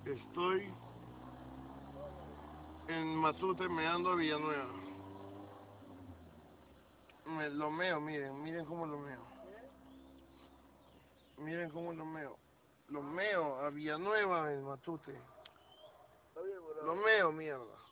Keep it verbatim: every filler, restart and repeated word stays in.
Estoy en Matute meando a Villanueva. Me lo meo, miren, miren cómo lo meo. Miren cómo lo meo. Lo meo a Villanueva en Matute. Lo meo, mierda.